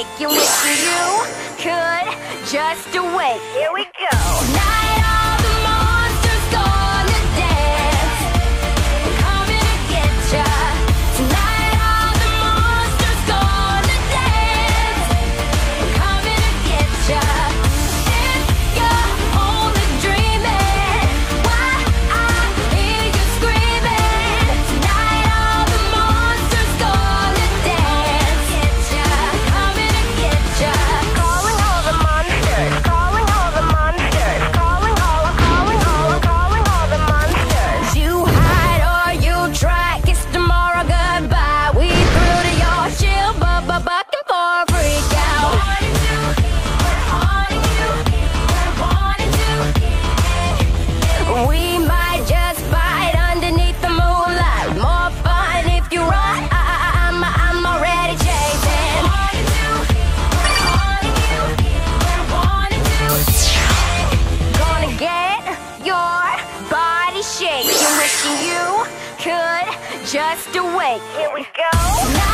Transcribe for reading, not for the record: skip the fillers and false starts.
shaking, wishing you could just awake. Here we go. Tonight all the monsters gonna dance, coming to get ya. Tonight all the monsters gonna dance, coming to get ya. If you're only dreaming, why I hear you screaming. Tonight all the monsters gonna dance, coming to get ya. Calling all the monsters, calling all the monsters, calling all the monsters. You hide or you try, kiss tomorrow goodbye. We through to your shield, bucking for a freak out. We might just fight underneath the moonlight. More fun if you run. I'm already chasing. Gonna get your body shaking, wishing you could just awake. Here we go.